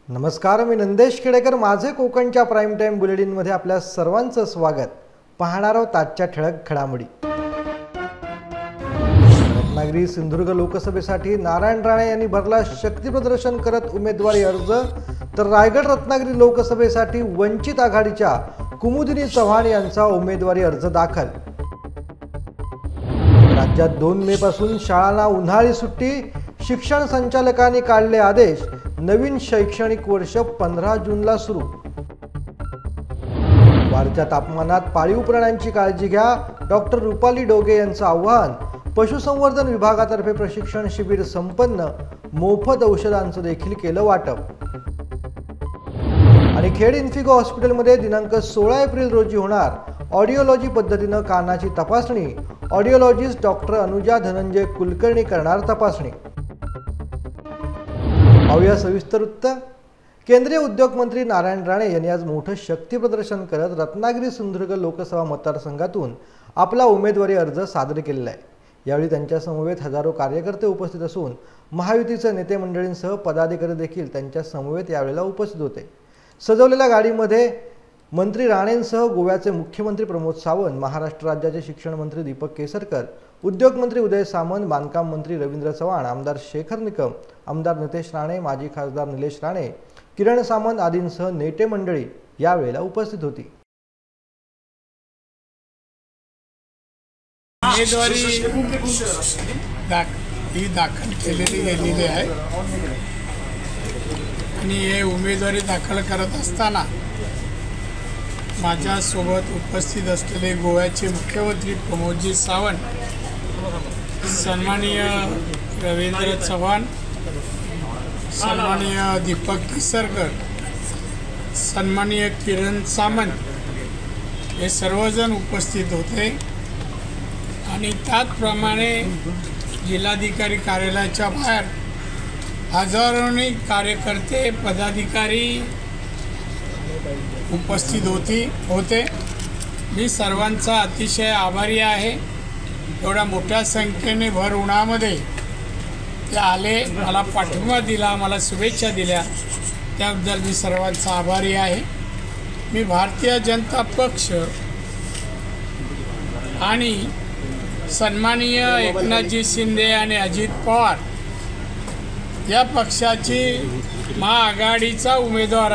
नमस्कार, मी नंदेश खेडेकर. माझे कोकणच्या प्राईम टाइम बुलेटिनमध्ये आपल्या सर्वांचं स्वागत. पाहणार आहोत आजच्या ठळक घडामोडी. रत्नागिरी सिंधुदुर्ग लोकसभेसाठी नारायण राणे यांनी भरला शक्ती प्रदर्शन करत उमेदवारी अर्ज, तर रायगड रत्नागिरी लोकसभेसाठी वंचित आघाडीच्या कुमुदिनी चव्हाण यांचा उमेदवारी अर्ज दाखल. राज्यात 2 मे पासून शाळांना उन्हाळी सुट्टी, शिक्षण संचालकांनी काढले आदेश. नवीन शैक्षणिक वर्ष 15 जूनला सुरू. वाढत्या तापमानात पाळीव प्राण्यांची काळजी घ्या, डॉक्टर रुपाली डोगे यांचं आवाहन. पशुसंवर्धन विभागातर्फे प्रशिक्षण शिबिर संपन्न, मोफत औषधांचं देखील केलं वाटप. आणि खेड इन्फिको हॉस्पिटलमध्ये दिनांक 16 एप्रिल रोजी होणार ऑडिओलॉजी पद्धतीनं कानाची तपासणी. ऑडिओलॉजिस्ट डॉक्टर अनुजा धनंजय कुलकर्णी करणार तपासणी. पाहूया सविस्तर वृत्त. केंद्रीय उद्योग मंत्री नारायण राणे यांनी आज मोठं शक्ती प्रदर्शन करत रत्नागिरी सिंधुदुर्ग लोकसभा मतदारसंघातून आपला उमेदवारी अर्ज सादर केलेला आहे. यावेळी त्यांच्या समवेत हजारो कार्यकर्ते उपस्थित असून महायुतीचे नेते मंडळींसह पदाधिकारी देखील त्यांच्या समवेत यावेळेला उपस्थित होते. सजवलेल्या गाडीमध्ये मंत्री राणेंसह गोव्याचे मुख्यमंत्री प्रमोद सावंत, महाराष्ट्र राज्याचे शिक्षण मंत्री दीपक केसरकर, उद्योग मंत्री उदय सामंत, बांधकाम मंत्री रवींद्र चव्हाण, आमदार शेखर निकम, आमदार नितेश राणे, माजी खासदार निलेश राणे, किरण सामंत आदींसह नेते मंडळी यावेळेला उपस्थित होती. उमेदवारी दाखल केलेली गेलेली आहे आणि हे उमेदवारी दाखल करत असताना माझ्यासोबत उपस्थित असलेले गोव्याचे मुख्यमंत्री प्रमोदजी सावंत, सन्माननीय रवींद्र चव्हाण, सन्माननीय दीपक केसरकर, सन्माननीय किरण सामंत हे सर्वजण उपस्थित होते. आणि त्याचप्रमाणे जिल्हाधिकारी कार्यालयाच्या बाहेर हजारोनी कार्यकर्ते पदाधिकारी उपस्थित होते. मी सर्वांचा अतिशय आभारी आहे. एवढ्या मोठ्या संख्येने भर उन्हामध्ये ते आले, मला पाठिंबा दिला, मला शुभेच्छा दिल्या, त्याबद्दल मी सर्वांचा आभारी आहे. मी भारतीय जनता पक्ष आणि सन्माननीय एकनाथजी शिंदे आणि अजित पवार या पक्षाची महाआघाडीचा उमेदवार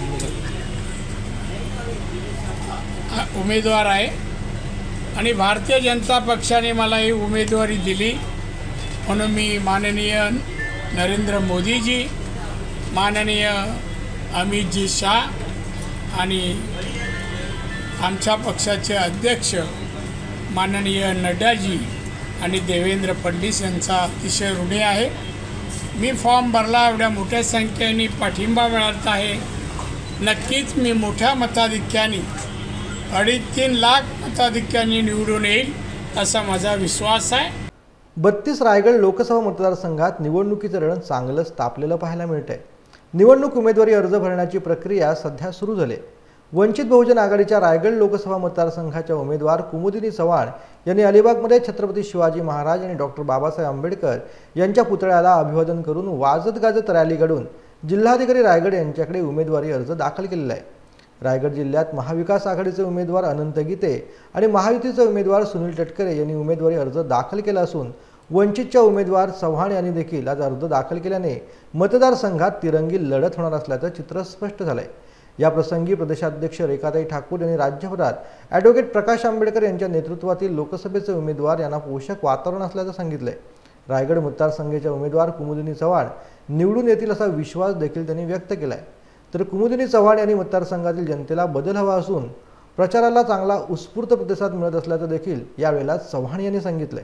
आहे आणि भारतीय जनता पक्षाने मला ही उमेदवारी दिली. म्हणून मी माननीय नरेंद्र मोदीजी, माननीय अमितजी शाह आणि आमच्या पक्षाचे अध्यक्ष माननीय नड्डाजी आणि देवेंद्र फडणवीस यांचा अतिशय ऋणी आहे. मी फॉर्म भरला, एवढ्या मोठ्या संख्येने पाठिंबा मिळत आहे. नक्कीच मी मोठ्या मताधिक्याने 2.5-3 लाख मताधिक्याने निवडून येईल असा माझा विश्वास आहे. 32 रायगड लोकसभा मतदारसंघात निवडणुकीचं रण चांगलंच तापलेलं पाहायला मिळतंय. निवडणूक उमेदवारी अर्ज भरण्याची प्रक्रिया सध्या सुरू झाली. वंचित बहुजन आघाडीच्या रायगड लोकसभा मतदारसंघाच्या उमेदवार कुमुदिनी चव्हाण यांनी अलिबागमध्ये छत्रपती शिवाजी महाराज आणि डॉक्टर बाबासाहेब आंबेडकर यांच्या पुतळ्याला अभिवादन करून वाजत गाजत रॅली काढून जिल्हाधिकारी रायगड यांच्याकडे उमेदवारी अर्ज दाखल केलेला आहे. रायगड जिल्ह्यात महाविकास आघाडीचे उमेदवार अनंत गीते आणि महायुतीचे उमेदवार सुनील तटकरे यांनी उमेदवारी अर्ज दाखल केला असून वंचितच्या उमेदवार चव्हाण यांनी देखील आज अर्ज दाखल केल्याने मतदारसंघात तिरंगी लढत होणार असल्याचं चित्र स्पष्ट झालंय. या प्रसंगी प्रदेशाध्यक्ष रेखाताई ठाकूर यांनी राज्यभरात ॲडव्होकेट प्रकाश आंबेडकर यांच्या नेतृत्वातील लोकसभेचे उमेदवार यांना पोषक वातावरण असल्याचं सांगितलंय. रायगड मतदारसंघाच्या उमेदवार कुमुदिनी चव्हाण निवडून येतील असा विश्वास देखील त्यांनी व्यक्त केलाय. तर कुमुदिनी चव्हाण यांनी मतदारसंघातील जनतेला बदल हवा असून प्रचाराला चांगला उत्स्फूर्त प्रतिसाद मिळत असल्याचं देखील यावेळेला चव्हाण यांनी सांगितलंय.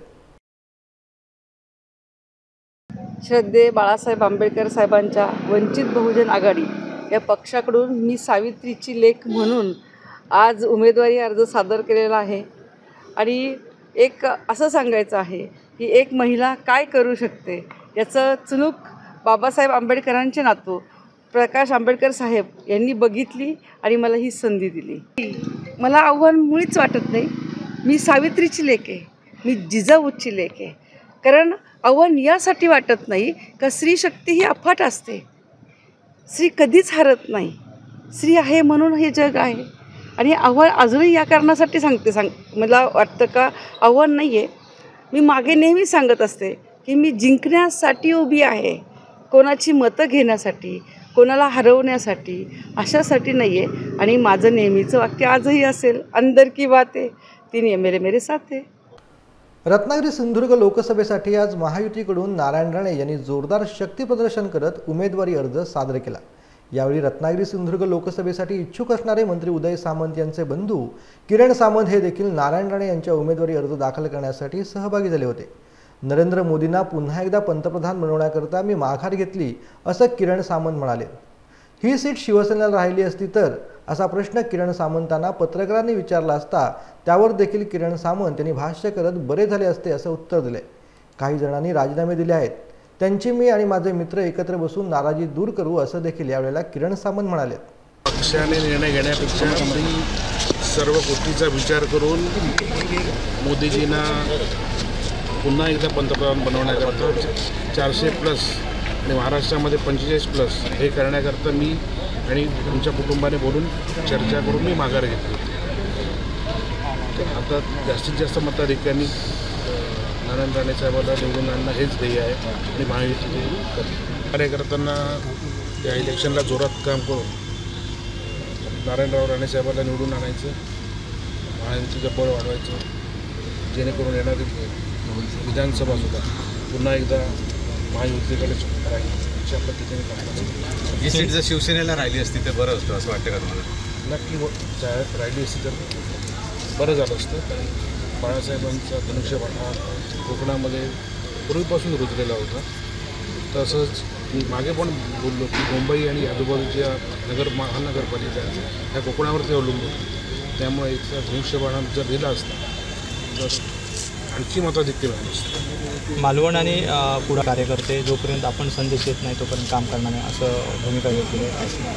श्रद्धेय बाळासाहेब आंबेडकर साहेबांच्या वंचित बहुजन आघाडी या पक्षाकडून मी सावित्रीची लेक म्हणून आज उमेदवारी अर्ज सादर केलेला आहे. आणि एक असं सांगायचं आहे की एक महिला काय करू शकते याचं चुणूक बाबासाहेब आंबेडकरांचे नातू प्रकाश आंबेडकर साहेब यांनी बघितली आणि मला ही संधी दिली. मला आव्हान मुळीच वाटत नाही. मी सावित्रीची लेक आहे, मी जिजाऊची लेक आहे. कारण आव्हान यासाठी वाटत नाही का स्त्रीशक्ती ही अफाट असते. स्त्री कधीच हरत नाही. स्त्री आहे म्हणून हे जग आहे. आणि आव्हान अजूनही या कारणासाठी मला वाटतं का आव्हान नाही आहे. मी मागे नेहमी सांगत असते की मी जिंकण्यासाठी उभी आहे, कोणाची मतं घेण्यासाठी, कोणाला हरवण्यासाठी, अशासाठी नाही आहे. आणि माझं नेहमीचं वाक्य आजही असेल, अंदर की बातें तीन मेरे साथ है. रत्नागिरी सिंधुदुर्ग लोकसभेसाठी आज महायुतीकडून नारायण राणे यांनी जोरदार शक्ती प्रदर्शन करत उमेदवारी अर्ज सादर केला. यावेळी रत्नागिरी सिंधुदुर्ग लोकसभेसाठी इच्छुक असणारे मंत्री उदय सामंत यांचे बंधू किरण सामंत हे देखील नारायण राणे यांच्या उमेदवारी अर्ज दाखल करण्यासाठी सहभागी झाले होते. नरेंद्र मोदींना पुन्हा एकदा पंतप्रधान बनवण्याकरता मी माघार घेतली असं किरण सामंत म्हणाले. ही सीट शिवसेनेला राहिली असती तर असा प्रश्न किरण सामंतांना पत्रकारांनी विचारला असता त्यावर देखील किरण सामंत यांनी भाष्य करत बरे झाले असते असं उत्तर दिले. काही जणांनी राजीनामे दिले आहेत, त्यांची मी आणि माझे मित्र एकत्र बसून नाराजी दूर करू असं देखील यावेळेला किरण सामंत म्हणाले. पक्षाने निर्णय घेण्यापेक्षा सर्व गोष्टीचा विचार करून मोदीजींना पुन्हा एकदा पंतप्रधान बनवण्याकरता 400+ आणि महाराष्ट्रामध्ये 45+ हे करण्याकरता मी आणि आमच्या कुटुंबाने बोलून चर्चा करून मी माघार घेतली. आता जास्तीत जास्त मताधिक्यांनी नारायण राणे साहेबांना निवडून आणणं हेच ध्येय आहे आणि महायुती कार्यकर्त्यांना या इलेक्शनला जोरात काम करून नारायणराव राणे साहेबांना निवडून आणायचं, महायुतीचं बळ वाढवायचं, जेणेकरून येणारी विधानसभा सुद्धा पुन्हा एकदा महायुतीकडे राहील अशा पद्धतीने काम. ही सीट जर शिवसेनेला राहिली असती तर बरं असतं असं वाटतं का तुम्हाला? नक्की राहिली असती तर बरं झालं असतं. कारण बाळासाहेबांचा धनुष्यबाण हा कोकणामध्ये पूर्वीपासून रुजलेला होता. तसंच मी मागे पण बोललो की मुंबई आणि आजूबाजूच्या महानगरपालिका ह्या कोकणावरती अवलंबून, त्यामुळे इथला धनुष्यबाण जर दिला असता तर आणखी मताधिक्य झालं असतं. मालवण आणि पुढे कार्यकर्ते जोपर्यंत आपण संदेश येत नाही तोपर्यंत काम करणार नाही असं भूमिका घेतली आहे.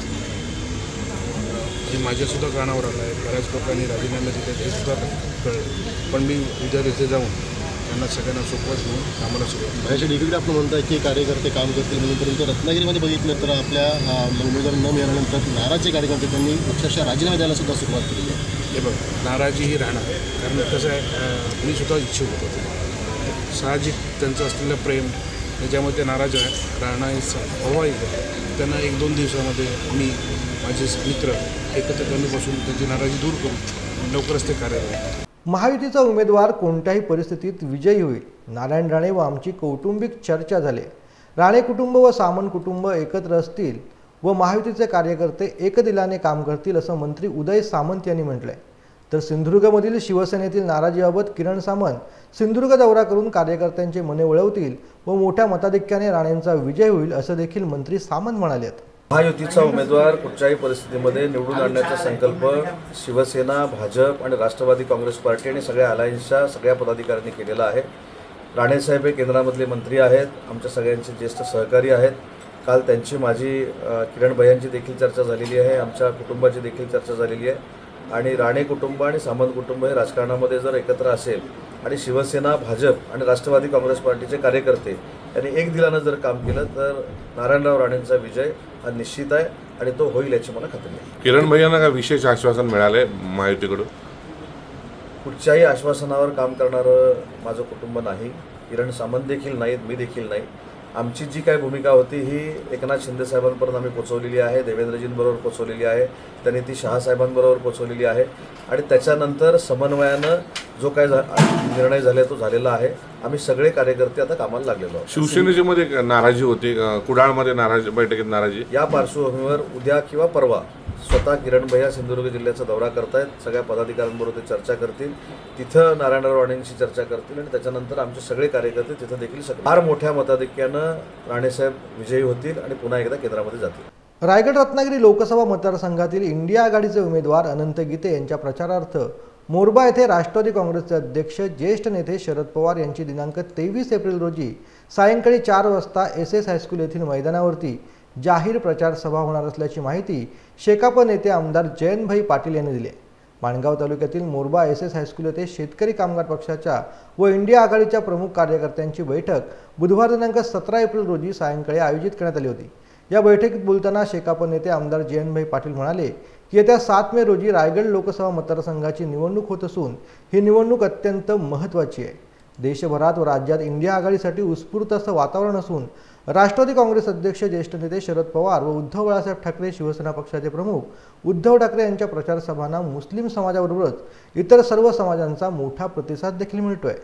हे माझ्यासुद्धा कानावर आलं आहे. बऱ्याच लोकांनी राजीनामे दिले हे सुद्धा कळलं, पण मी उद्या तिथे जाऊन त्यांना सगळ्यांना सोपवत घेऊन कामाला सुरुवात. माझ्या डिग्रीकडे आपण म्हणताय की कार्यकर्ते काम करतील म्हणून, परंतु रत्नागिरीमध्ये बघितलं तर आपल्या उमेदवार न मिळाल्यानंतर नाराजचे कार्यकर्ते त्यांनी अक्षरशः राजीनामे द्यायला सुद्धा सुरुवात केली आहे. हे बघ, नाराजी ही राहणार, कारण कसं आहे मी सुद्धा इच्छुक होतो. साहजिक त्यांचं असलेलं प्रेम त्याच्यामध्ये ते नाराज राहणं हे स्वाभाविक आहे. त्यांना 1-2 दिवसामध्ये मी माझे मित्र एकत्र बसून त्यांची नाराजी दूर करून लवकरच ते कार्यरत. महायुतीचा उमेदवार कोणत्याही परिस्थितीत विजयी होईल. नारायण राणे व आमची कौटुंबिक चर्चा झाली. राणे कुटुंब व सामंत कुटुंब एकत्र असतील व महायुतीचे कार्यकर्ते एकदिलाने काम करतील असं मंत्री उदय सामंत यांनी म्हटलंय. तर सिंधुदुर्गमधील शिवसेनेतील नाराजीबाबत किरण सामंत सिंधुदुर्ग दौरा करून कार्यकर्त्यांचे मने वळवतील व मोठ्या मताधिक्याने राणेंचा विजय होईल असं देखील मंत्री सामंत म्हणालेत. महायुतीचा उमेदवार कुठच्याही परिस्थितीमध्ये निवडून आणण्याचा संकल्प शिवसेना, भाजप आणि राष्ट्रवादी काँग्रेस पार्टी आणि सगळ्या अलायन्सच्या सगळ्या पदाधिकाऱ्यांनी केलेला आहे. राणेसाहेब हे केंद्रामधले मंत्री आहेत, आमच्या सगळ्यांचे ज्येष्ठ सहकारी आहेत. काल त्यांची माझी किरण भैयांची देखील चर्चा झालेली आहे, आमच्या कुटुंबाची देखील चर्चा झालेली आहे. आणि राणे कुटुंब आणि सामंत कुटुंब हे राजकारणामध्ये जर एकत्र असेल आणि शिवसेना, भाजप आणि राष्ट्रवादी काँग्रेस पार्टीचे कार्यकर्ते यांनी एक दिलानं जर काम केलं तर नारायणराव राणेंचा विजय हा निश्चित आहे आणि तो होईल याची मला खात्री आहे. किरण भैयांना का विशेष आश्वासन मिळाले महायुतीकडून? कुठच्याही आश्वासनावर काम करणारं माझं कुटुंब नाही. किरण सामंत देखील नाहीत, मी देखील नाही. आमची जी काय भूमिका होती ही एकनाथ शिंदे साहेबांपर्यंत आम्ही पोचवलेली आहे, देवेंद्रजींबरोबर पोचवलेली आहे, त्यांनी ती शहासाहेबांबरोबर पोचवलेली आहे आणि त्याच्यानंतर समन्वयानं जो काय निर्णय झाला तो झालेला आहे. आम्ही सगळे कार्यकर्ते आता कामाला लागलेलो आहोत. शिवसेनेच्या मध्ये नाराजी होती, कुडाळमध्ये नाराजी, बैठकीत नाराजी. या पार्श्वभूमीवर उद्या किंवा परवा स्वतः किरण भैया सिंधुदुर्ग जिल्ह्याचा दौरा करतायत. सगळ्या पदाधिकाऱ्यांबरोबर ते चर्चा करतील, तिथं नारायणराव राणेंशी चर्चा करतील आणि त्याच्यानंतर आमचे सगळे कार्यकर्ते तिथं देखील फार मोठ्या मताधिक्यानं राणेसाहेब विजयी होतील आणि पुन्हा एकदा केंद्रामध्ये जातील. रायगड रत्नागिरी लोकसभा मतदारसंघातील इंडिया आघाडीचे उमेदवार अनंत गीते यांच्या प्रचारार्थ मोरबा येथे राष्ट्रवादी काँग्रेसचे अध्यक्ष ज्येष्ठ नेते शरद पवार यांची दिनांक 23 एप्रिल रोजी सायंकाळी 4 वाजता SS हायस्कूल येथील मैदानावरती जाहीर प्रचार सभा होणार असल्याची माहिती शेकाप नेते आमदार जयंतभाई पाटील यांनी दिली. माणगाव तालुक्यातील मोरबा SS हायस्कूल येथे शेतकरी कामगार पक्षाच्या व इंडिया आघाडीच्या प्रमुख कार्यकर्त्यांची बैठक बुधवार दिनांक 17 एप्रिल रोजी सायंकाळी आयोजित करण्यात आली होती. या बैठकीत बोलताना शेकाप नेते आमदार जयंतभाई पाटील म्हणाले की येत्या 7 मे रोजी रायगड लोकसभा मतदारसंघाची निवडणूक होत असून ही निवडणूक अत्यंत महत्त्वाची आहे. देशभरात व राज्यात इंडिया आघाडीसाठी उत्स्फूर्त असं वातावरण असून राष्ट्रवादी काँग्रेस अध्यक्ष ज्येष्ठ नेते शरद पवार व उद्धव बाळासाहेब ठाकरे शिवसेना पक्षाचे प्रमुख उद्धव ठाकरे यांच्या प्रचार सभांना मुस्लिम समाजाबरोबरच इतर सर्व समाजांचा मोठा प्रतिसाद देखील मिळतोय.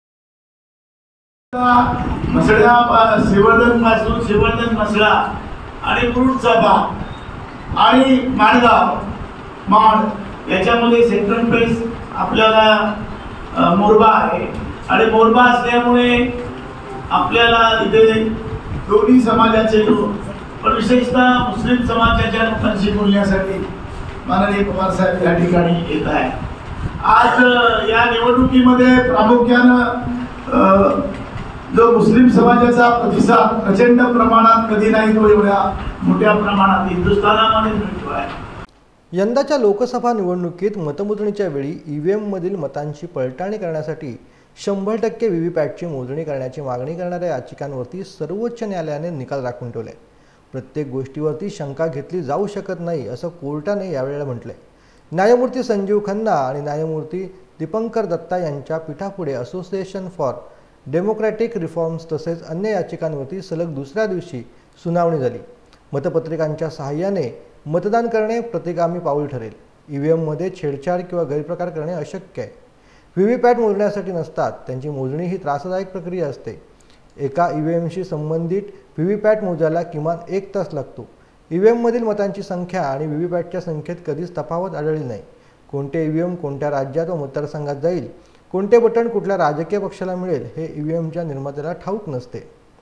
श्रीवर्धन मसळा आणि मुरुडचाबा आणि माणगाव माड याच्यामध्ये सेंट्रल पेस आपल्याला मोरबा आहे आणि मोरबा असल्यामुळे आपल्याला इथे दोन्ही समाजाचे लोक पण विशेषतः मुस्लिम समाजाच्या लोकांशी बोलण्यासाठी माननीय पवार साहेब या ठिकाणी येत आहे. आज या निवडणुकीमध्ये प्रामुख्यानं जो मुस्लिम समाजाचा प्रतिसाद प्रचंड प्रमाणात कधी नाही तो एवढ्या मोठ्या प्रमाणात हिंदुस्थानामध्ये मिळतो आहे. यंदाच्या लोकसभा निवडणुकीत मतमोजणीच्या वेळी EVM मधील मतांची पडताळणी करण्यासाठी 100% व्हीव्हीपॅटची मोजणी करण्याची मागणी करणाऱ्या याचिकांवरती सर्वोच्च न्यायालयाने निकाल राखून ठेवले. प्रत्येक गोष्टीवरती शंका घेतली जाऊ शकत नाही असं कोर्टाने यावेळेला म्हटलंय. न्यायमूर्ती संजीव खन्ना आणि न्यायमूर्ती दीपंकर दत्ता यांच्या पीठापुढे असोसिएशन फॉर डेमोक्रॅटिक रिफॉर्म्स तसेच अन्य याचिकांवरती सलग दुसऱ्या दिवशी सुनावणी झाली. मतपत्रिकांच्या सहाय्याने मतदान करणे प्रतिगामी पाऊल ठरेल. EVM मध्ये छेडछाड किंवा गैरप्रकार करणे अशक्य आहे. व्हीव्हीपॅट मोजण्यासाठी नसतात, त्यांची मोजणी ही त्रासदायक प्रक्रिया असते. एका EVMशी संबंधित व्हीव्हीपॅट मोजायला किमान 1 तास लागतो. EVM मधील मतांची संख्या आणि व्हीव्हीपॅटच्या संख्येत कधीच तफावत आढळली नाही. कोणते EVM कोणत्या राज्यात व मतदारसंघात जाईल, कोणते बटन कुठल्या राजकीय पक्षाला मिळेल हे EVMच्या निर्मात्याला ठाऊक नसते.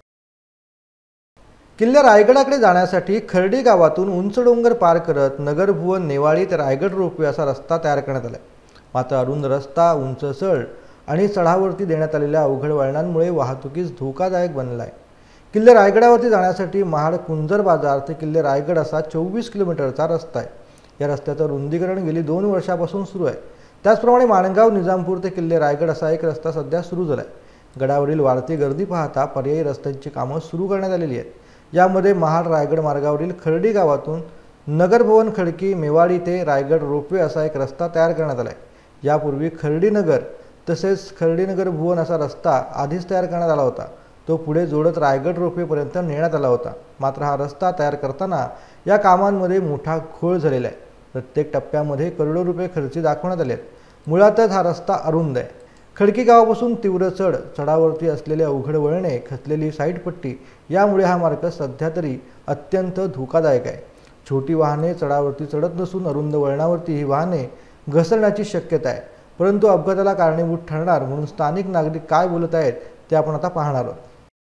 किल्ले रायगडाकडे जाण्यासाठी खर्डी गावातून उंच डोंगर पार करत नगर भुवन नेवाळी ते रायगड रोपवे असा रस्ता तयार करण्यात आला. मात्र अरुंद रस्ता, उंच चढ आणि चढावरती देण्यात आलेल्या अवघड वळणांमुळे वाहतुकीस धोकादायक बनला आहे. किल्ले रायगडावरती जाण्यासाठी महाड कुंजर बाजार ते किल्ले रायगड असा 24 किलोमीटरचा रस्ता आहे. या रस्त्याचं रुंदीकरण गेली 2 वर्षापासून सुरू आहे. त्याचप्रमाणे माणगाव निजामपूर ते किल्ले रायगड असा एक रस्ता सध्या सुरू झाला आहे. गडावरील वाढती गर्दी पाहता पर्यायी रस्त्यांची कामं सुरू करण्यात आलेली आहेत. यामध्ये महाड रायगड मार्गावरील खर्डी गावातून नगरभवन खडकी मेवाडी ते रायगड रोपवे असा एक रस्ता तयार करण्यात आला आहे. यापूर्वी खर्डी नगर तसेच खर्डी नगर भुवन असा रस्ता आधीच तयार करण्यात आला होता. तो पुढे जोडत रायगड रोपवेपर्यंत नेण्यात आला होता. मात्र हा रस्ता तयार करताना या कामांमध्ये मोठा घोळ झालेला आहे. प्रत्येक टप्प्यामध्ये करोडो रुपये खर्ची दाखवण्यात आले आहेत. मुळातच हा रस्ता अरुंद आहे. खडकी गावापासून तीव्र चढावरती असलेले अवघड वळणे, खचलेली साईडपट्टी यामुळे हा मार्ग सध्या तरी अत्यंत धोकादायक आहे. छोटी वाहने चढावरती चढत नसून अरुंद वळणावरती ही वाहने घसरण्याची शक्यता आहे. परंतु अपघाताला कारणीभूत ठरणार म्हणून स्थानिक नागरिक काय बोलत आहेत ते आपण आता पाहणार आहोत.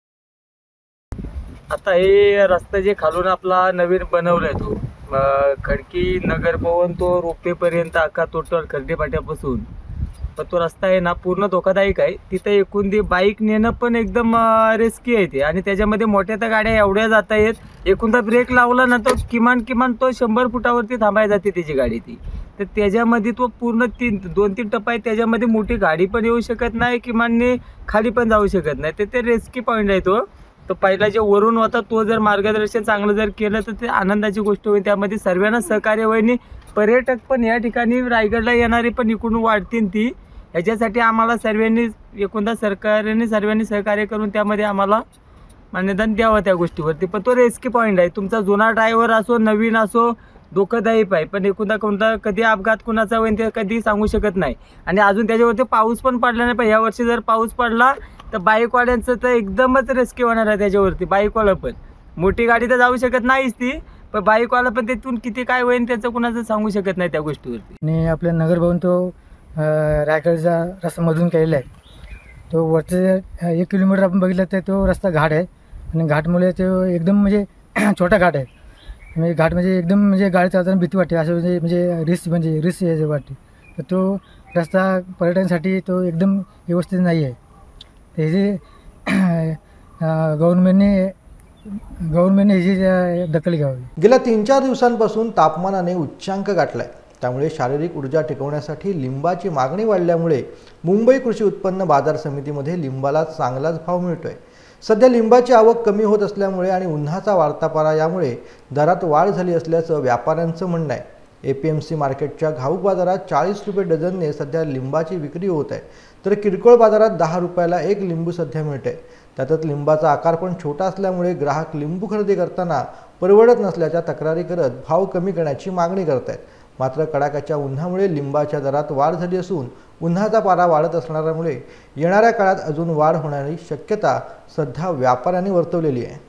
आता हे रस्ता जे खालून आपला नवीन बनवलाय तो खडकी नगर भवन तो रोपेपर्यंत अख्खा टोटल खर्डी पाट्यापासून पण तो रस्ता आहे ना पूर्ण धोकादायक आहे. तिथं एकूण ती बाईक नेणं पण एकदम रिस्की आहे ते आणि त्याच्यामध्ये मोठ्या त्या गाड्या एवढ्या जात आहेत. एकूणदा ब्रेक लावला ना तो किमान तो 100 फुटावरती थांबायला जाते त्याची गाडी ती. तर त्याच्यामध्ये तो पूर्ण 2-3 टप्पा आहे. त्याच्यामध्ये मोठी गाडी पण येऊ शकत नाही, किमानने खाली पण जाऊ शकत नाही. तर ते रिस्की पॉईंट आहे तो. तर पहिला जे वरून होता तो जर मार्गदर्शन चांगलं जर केलं तर ते आनंदाची गोष्ट होईल. त्यामध्ये सर्वांना सहकार्य होईल. पर्यटक पण या ठिकाणी रायगडला येणारे पण इकडून वाढतील ती. याच्यासाठी आम्हाला सर्वांनी एकूणदा सरकारने सर्वांनी सहकार्य करून त्यामध्ये आम्हाला मान्यता द्यावं त्या गोष्टीवरती. पण तो रिस्की पॉईंट आहे. तुमचा जुना ड्रायव्हर असो नवीन असो धोकादायक आहे. पण एकूणदा कोणता कधी अपघात कुणाचा होईल ते कधी सांगू शकत नाही. आणि अजून त्याच्यावरती पाऊस पण पडला नाही. पण ह्या वर्षी जर पाऊस पडला तर बाईकवाल्यांचं तर एकदमच रिस्की होणार आहे. त्याच्यावरती बाईकवाला पण मोठी गाडी तर जाऊ शकत नाहीच ती, पण बाईकवाला पण तिथून किती काय होईल त्याचं कुणाचं सांगू शकत नाही त्या गोष्टीवरती. आणि आपल्या नगर भवन तो रायगडचा रस्ता मधून केलेला आहे. तो वरचे 1 किलोमीटर आपण बघितलं तर तो रस्ता घाट आहे आणि घाटमुळे तो एकदम म्हणजे छोटा घाट आहे. म्हणजे घाट म्हणजे एकदम म्हणजे गाडी चालताना भीती वाटते असं म्हणजे रिस्क वाटते. तर तो रस्ता पर्यटनासाठी तो एकदम व्यवस्थित नाही आहे. हे जे गव्हर्नमेंटने ह्याची दखल घ्यावी. गेल्या 3-4 दिवसांपासून तापमानाने उच्चांक गाठलाय. त्यामुळे शारीरिक ऊर्जा टिकवण्यासाठी लिंबाची मागणी वाढल्यामुळे मुंबई कृषी उत्पन्न बाजार समितीमध्ये लिंबाला चांगलाच भाव मिळतोय. सध्या लिंबाची आवक कमी होत असल्यामुळे आणि उन्हाचा वाढता पारा यामुळे दरात वाढ झाली असल्याचं व्यापाऱ्यांचं म्हणणं आहे. APMC मार्केटच्या घाऊक बाजारात 40 रुपये डझनने सध्या लिंबाची विक्री होत आहे, तर किरकोळ बाजारात 10 रुपयाला एक लिंबू सध्या मिळते. त्यातच लिंबाचा आकार पण छोटा असल्यामुळे ग्राहक लिंबू खरेदी करताना परवडत नसल्याच्या तक्रारी करत भाव कमी करण्याची मागणी करत आहेत. मात्र कडाक्याच्या उन्हामुळे लिंबाच्या दरात वाढ झाली असून उन्हाचा पारा वाढत असल्यामुळे येणाऱ्या काळात अजून वाढ होण्याची शक्यता सध्या व्यापाऱ्यांनी वर्तवलेली आहे.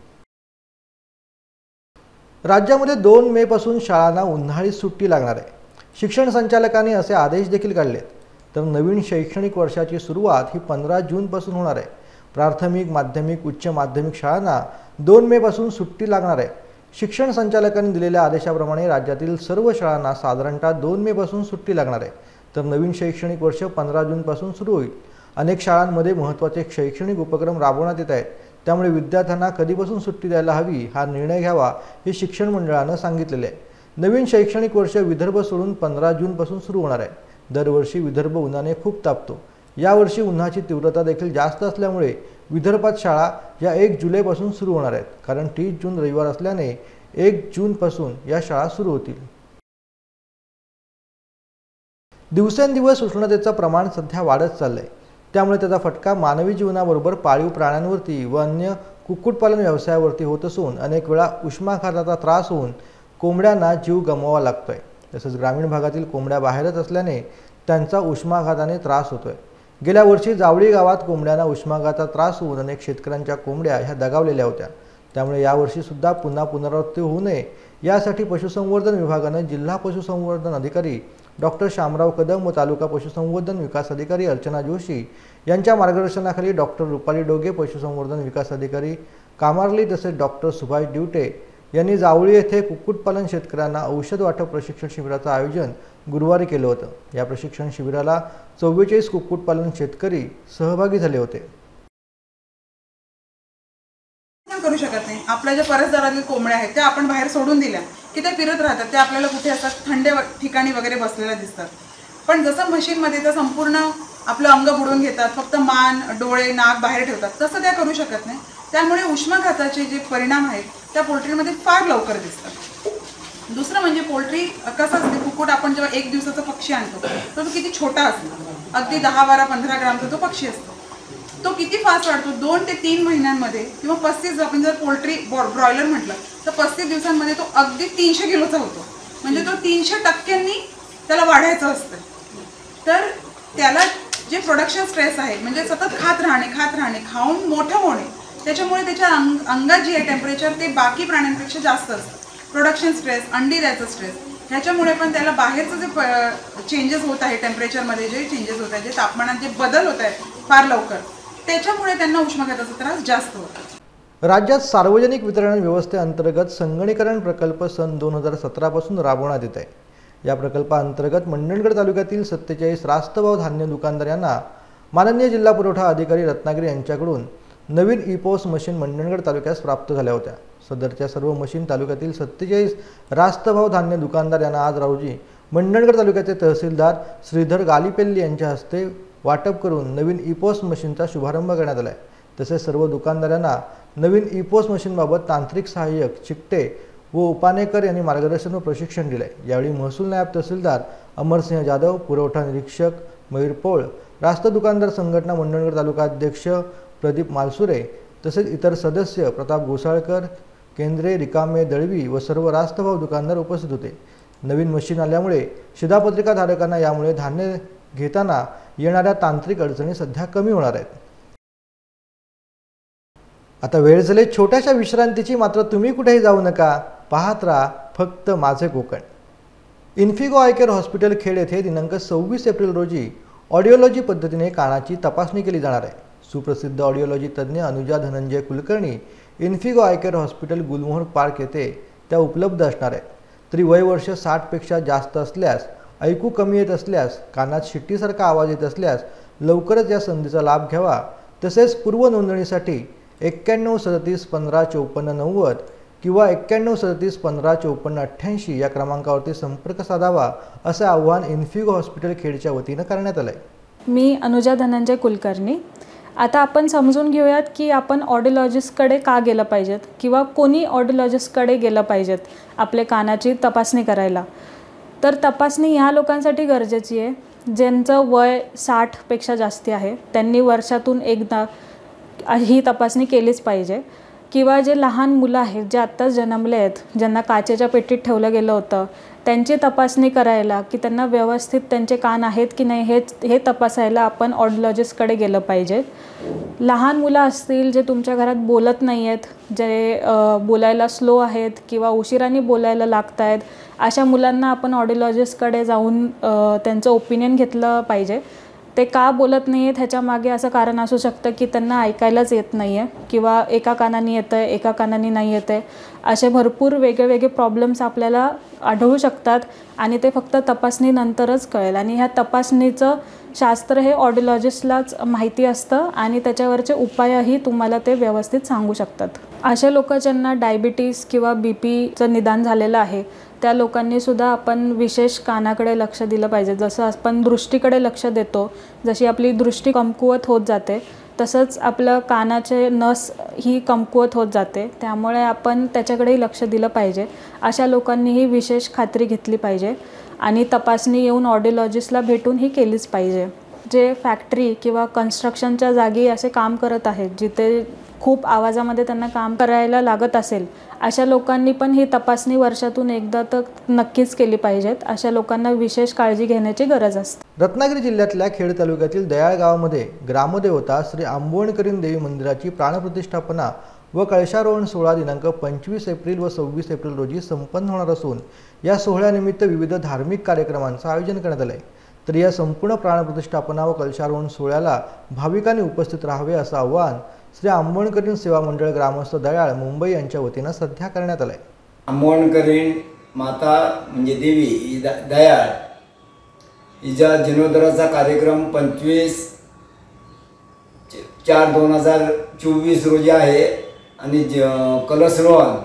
राज्यामध्ये 2 मे पासून शाळांना उन्हाळी सुट्टी लागणार आहे. शिक्षण संचालकांनी असे आदेश देखील काढलेत. तर नवीन शैक्षणिक वर्षाची सुरुवात ही 15 जूनपासून होणार आहे. प्राथमिक, माध्यमिक, उच्च माध्यमिक शाळांना 2 मे पासून सुट्टी लागणार आहे. शिक्षण संचालकांनी दिलेल्या आदेशाप्रमाणे राज्यातील सर्व शाळांना साधारणतः 2 मे पासून सुट्टी लागणार आहे. तर नवीन शैक्षणिक वर्ष 15 जूनपासून सुरू होईल. अनेक शाळांमध्ये महत्त्वाचे शैक्षणिक उपक्रम राबवण्यात येत आहेत. त्यामुळे विद्यार्थ्यांना कधीपासून सुट्टी द्यायला हवी हा निर्णय घ्यावा हे शिक्षण मंडळानं सांगितलेले आहे. नवीन शैक्षणिक वर्ष विदर्भ सोडून 15 जूनपासून सुरू होणार आहे. दरवर्षी विदर्भ उन्हाने खूप तापतो. यावर्षी उन्हाची तीव्रता देखील जास्त असल्यामुळे विदर्भात शाळा या 1 जुलैपासून सुरू होणार आहेत. कारण 30 जून रविवार असल्याने 1 जूनपासून या शाळा सुरू होतील. दिवसेंदिवस उष्णतेचं प्रमाण सध्या वाढत चाललंय. त्यामुळे त्याचा फटका मानवी जीवनाबरोबर पाळीव प्राण्यांवरती व अन्य कुक्कुटपालन व्यवसायावरती होत असून अनेक वेळा उष्माघाताचा त्रास होऊन कोंबड्यांना जीव गमवावा लागतोय. तसंच ग्रामीण भागातील कोंबड्या बाहेरच असल्याने त्यांचा उष्माघाताने त्रास होतोय. गेल्या वर्षी जावळी गावात कोंबड्यांना उष्माघाताचा त्रास होऊन अनेक शेतकऱ्यांच्या कोंबड्या ह्या दगावलेल्या होत्या. त्यामुळे यावर्षी सुद्धा पुन्हा पुनरावृत्ती होऊ नये यासाठी पशुसंवर्धन विभागानं जिल्हा पशुसंवर्धन अधिकारी डॉक्टर शामराव कदम व तालुका पशुसंवर्धन विकास अधिकारी अर्चना जोशी यांच्या मार्गदर्शनाखाली डॉक्टर रुपाली डोगे पशुसंवर्धन विकास अधिकारी कामार्ली तसेच डॉक्टर सुभाष ड्युटे यांनी जावळी येथे कुक्कुटपालन शेतकऱ्यांना औषध वाटप प्रशिक्षण शिबिराचं आयोजन गुरुवारी केलं होतं. या प्रशिक्षण शिबिराला 44 कुक्कुटपालन शेतकरी सहभागी झाले होते. करू शकत नाही. आपल्या ज्या परसदारातील कोंबड्या आहेत त्या आपण बाहेर सोडून दिल्या की त्या फिरत राहतात. ते आपल्याला कुठे असतात थंड ठिकाणी वगैरे बसलेल्या दिसतात. पण जसं मशीनमध्ये त्या संपूर्ण आपलं अंग बुडवून घेतात, फक्त मान, डोळे, नाक बाहेर ठेवतात, तसं त्या करू शकत नाही. त्यामुळे उष्माघाताचे जे परिणाम आहेत त्या पोल्ट्रीमध्ये फार लवकर दिसतात. दुसरं म्हणजे पोल्ट्री कसं असते, कुक्कुट आपण जेव्हा 1 दिवसाचा पक्षी आणतो तो किती छोटा असतो, अगदी 10, 12, 15 ग्रामचा तो पक्षी असतो. तो किती फास्ट वाढतो. 2 ते 3 महिन्यांमध्ये किंवा 35, आपण जर पोल्ट्री ब्रॉयलर म्हटलं तर 35 दिवसांमध्ये तो अगदी 300 किलोचा होतो. म्हणजे तो 300% त्याला वाढायचं असतं. तर त्याला जे प्रोडक्शन स्ट्रेस आहे, म्हणजे सतत खात राहणे, खाऊन मोठं होणे, त्याच्यामुळे त्याच्या अंगात जे आहे टेम्परेचर ते बाकी प्राण्यांपेक्षा जास्त असतं. प्रोडक्शन स्ट्रेस, अंडी द्यायचं स्ट्रेस, ह्याच्यामुळे पण त्याला बाहेरचं जे चेंजेस होत आहे, टेम्परेचरमध्ये जे चेंजेस होत आहेत, जे तापमानात जे बदल होत आहेत फार लवकर, त्याच्यामुळे त्यांना उष्माघाताचा त्रास जास्त होतो. राज्यात सार्वजनिक वितरण व्यवस्थेअंतर्गत संगणकीकरण प्रकल्प सन 2017 पासून राबवण्यात येत आहे. या प्रकल्पाअंतर्गत मंडणगड तालुक्यातील 47 रास्तभाव धान्य दुकानदार यांना माननीय जिल्हा पुरवठा अधिकारी रत्नागिरी यांच्याकडून नवीन ई-पोस मशीन मंडणगड तालुक्यास प्राप्त झाल्या होत्या. सदरच्या सर्व मशीन तालुक्यातील 47 रास्तभाव धान्य दुकानदार यांना आज रोजी मंडणगड तालुक्याचे तहसीलदार श्रीधर गालीपेल्ली यांच्या हस्ते वाटप करून नवीन ई-पोस मशीनचा शुभारंभ करण्यात आला आहे. तसेच सर्व दुकानदारांना नवीन ई-पोस मशीनबाबत तांत्रिक सहाय्यक चिकटे व उपानेकर यांनी मार्गदर्शन व प्रशिक्षण दिले. यावेळी महसूल नायब तहसीलदार अमरसिंह जाधव, पुरवठा निरीक्षक मयूर पोळ, रास्त दुकानदार संघटना मंडणगड तालुका अध्यक्ष प्रदीप मालसुरे तसेच इतर सदस्य प्रताप गोसाळकर, केंद्रे, रिकामे, दळवी व सर्व रास्तभाव दुकानदार उपस्थित होते. नवीन मशीन आल्यामुळे शिधापत्रिका धारकांना यामुळे धान्य घेताना येणाऱ्या तांत्रिक अडचणी सध्या कमी होणार आहेत. आता वेळ झाली छोट्याशा विश्रांतीची. मात्र तुम्ही कुठेही जाऊ नका, पाहत राहा फक्त माझे Konkan. Infigo eye care hospital Khed येथे दिनांक 26 एप्रिल रोजी ऑडिओलॉजी पद्धतीने कानाची तपासणी केली जाणार आहे. सुप्रसिद्ध ऑडिओलॉजी तज्ज्ञ Anuja Dhananjay Kulkarni Infigo eye care hospital Gulmohar park येथे त्या उपलब्ध असणार आहेत. तरी वय वर्ष 60 पेक्षा जास्त असल्यास, ऐकू कमी येत असल्यास, कानात शिट्टीसारखा आवाज येत असल्यास लवकरच या संधीचा लाभ घ्यावा. तसेच पूर्व नोंदणीसाठी 91 37 15 54 90 किंवा 91 37 15 54 88 या क्रमांकावरती संपर्क साधावा, असे आवाहन इन्फिगो हॉस्पिटल खेडच्या वतीनं करण्यात आलं आहे. मी अनुजा धनंजय कुलकर्णी आता आपण समजून घेऊयात की आपण ऑडिओलॉजिस्टकडे का गेलं पाहिजेत किंवा कोणी ऑडिओलॉजिस्टकडे गेलं पाहिजेत आपले कानाची तपासणी करायला. तर तपासणी ह्या लोकांसाठी गरजेची आहे ज्यांचं वय 60पेक्षा जास्ती आहे. त्यांनी वर्षातून एकदा ही तपासणी केलीच पाहिजे. किंवा जे लहान मुलं आहेत जे आत्ताच जन्मले आहेत, ज्यांना काचेच्या पेटीत ठेवलं गेलं होतं, त्यांची तपासणी करायला की त्यांना व्यवस्थित त्यांचे कान आहेत की नाही हे तपासायला आपण ऑडिओलॉजिस्टकडे गेलं पाहिजे. लहान मुलं असतील जे तुमच्या घरात बोलत नाही आहेत, जे बोलायला स्लो आहेत किंवा उशिराने बोलायला लागत आहेत, अशा मुलांना आपण ऑडिओलॉजिस्टकडे जाऊन त्यांचं ओपिनियन घेतलं पाहिजे. ते का बोलत नाही आहेत ह्याच्यामागे असं कारण असू शकतं की त्यांना ऐकायलाच येत नाही आहे किंवा एका कानाने येतं आहे, एका कानाने नाही येत आहे. असे भरपूर वेगळे प्रॉब्लेम्स आपल्याला आढळू शकतात आणि ते फक्त तपासणीनंतरच कळेल. आणि ह्या तपासणीचं शास्त्र हे ऑडिओलॉजिस्टलाच माहिती असतं आणि त्याच्यावरचे उपायही तुम्हाला ते व्यवस्थित सांगू शकतात. अशा लोक ज्यांना डायबिटीस किंवा बीपीचं निदान झालेलं आहे त्या लोकांनीसुद्धा आपण विशेष कानाकडे लक्ष दिलं पाहिजे. जसं आपण दृष्टीकडे लक्ष देतो, जशी आपली दृष्टी कमकुवत होत जाते तसंच आपलं कानाचे नस ही कमकुवत होत जाते. त्यामुळे आपण त्याच्याकडेही लक्ष दिलं पाहिजे. अशा लोकांनीही विशेष खात्री घेतली पाहिजे आणि तपासणी येऊन ऑडिओलॉजिस्टला भेटून ही केलीच पाहिजे. जे फॅक्टरी किंवा कन्स्ट्रक्शनच्या जागी असे काम करत आहेत जिथे खूप आवाजामध्ये त्यांना काम करायला लागत असेल, अशा लोकांनी पण ही तपासणी वर्षातून एकदा तर नक्कीच केली पाहिजेत. अशा लोकांना विशेष काळजी घेण्याची गरज असते. रत्नागिरी जिल्ह्यातल्या खेड तालुक्यातील दयाळ गावामध्ये ग्रामदेवता श्री आंबवणकरीण देवी मंदिराची प्राणप्रतिष्ठापना व कळशारोहण सोहळा दिनांक 25 एप्रिल व 26 एप्रिल रोजी संपन्न होणार असून या सोहळ्यानिमित्त विविध धार्मिक कार्यक्रमांचं आयोजन करण्यात आलं आहे. तर या संपूर्ण प्राणप्रतिष्ठापना व कळशारोहण सोहळ्याला भाविकांनी उपस्थित राहावे असं आवाहन श्री आंबवणकरीण सेवा मंडळ ग्रामस्थ दयाळ मुंबई यांच्या वतीनं सध्या करण्यात आलं आहे. आंबवणकरीण माता म्हणजे देवी दयाळ हिच्या जीर्णोद्धाराचा कार्यक्रम 25/4/2024 रोजी आहे आणि कलशरोहण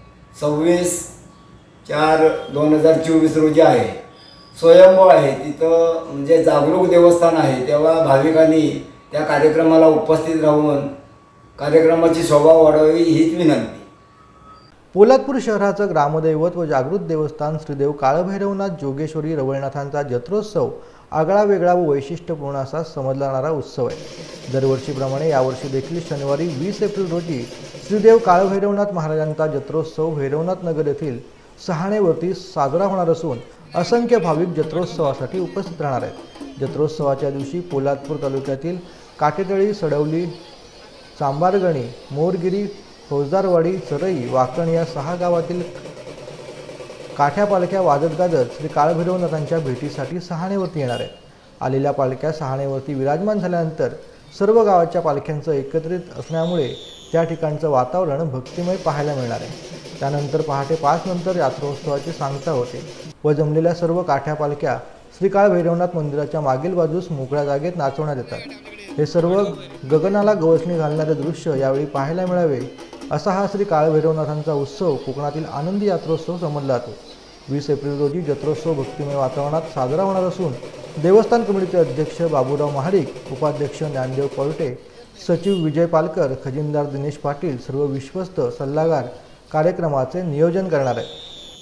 26/4/2024 रोजी आहे. स्वयंभू आहे, तिथं म्हणजे जागरूक देवस्थान आहे. तेव्हा भाविकांनी त्या कार्यक्रमाला उपस्थित राहून कार्यक्रमाची शोभा वाढवावी हीच विनंती. पोलादपूर शहराचं ग्रामदैवत व जागृत देवस्थान श्रीदेव काळभैरवनाथ जोगेश्वरी रवळनाथांचा जत्रोत्सव आगळा वेगळा व वैशिष्ट्यपूर्ण असा समजला जाणारा उत्सव आहे. दरवर्षीप्रमाणे यावर्षी देखील शनिवारी 20 एप्रिल रोजी श्रीदेव काळभैरवनाथ महाराजांचा जत्रोत्सव भैरवनाथ नगर येथील सहाणेवरती साजरा होणार असून असंख्य भाविक जत्रोत्सवासाठी उपस्थित राहणार आहेत. जत्रोत्सवाच्या दिवशी पोलादपूर तालुक्यातील काटेतळी, सडवली, चांबारगणी, मोरगिरी, फौजदारवाडी, चरई, वाकण या 6 गावातील काठ्या पालख्या वाजत गाजत श्री काळभैरवनाथांच्या भेटीसाठी सहाणेवरती येणार आहेत. आलेल्या पालख्या सहाणेवरती विराजमान झाल्यानंतर सर्व गावाच्या पालख्यांचं एकत्रित असल्यामुळे त्या ठिकाणचं वातावरण भक्तिमय पाहायला मिळणार आहे. त्यानंतर पहाटे 5 नंतर यात्रोत्सवाची सांगता होते व जमलेल्या सर्व काठ्या पालख्या श्री काळभैरवनाथ मंदिराच्या मागील बाजूस मोकळ्या जागेत नाचवण्यात येतात. हे सर्व गगनाला गवसणी घालणारे दृश्य यावेळी पाहायला मिळावे असा हा श्री काळभैरवनाथांचा उत्सव कोकणातील आनंदी यात्रोत्सव समजला जातो. 20 एप्रिल रोजी जत्रोत्सव भक्तिमय वातावरणात साजरा होणार असून देवस्थान कमिटीचे अध्यक्ष बाबूराव महाडिक, उपाध्यक्ष ज्ञानदेव पळटे, सचिव विजय पालकर, खजिनदार दिनेश पाटील सर्व विश्वस्त सल्लागार कार्यक्रमाचे नियोजन करणार आहेत.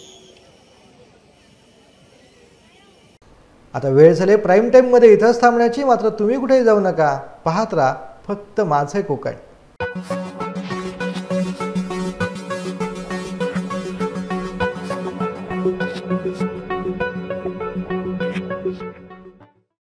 आता वेळ झाली प्राईम टाईममध्ये इथंच थांबण्याची. मात्र तुम्ही कुठेही जाऊ नका, पाहत राहा फक्त माझे कोकण.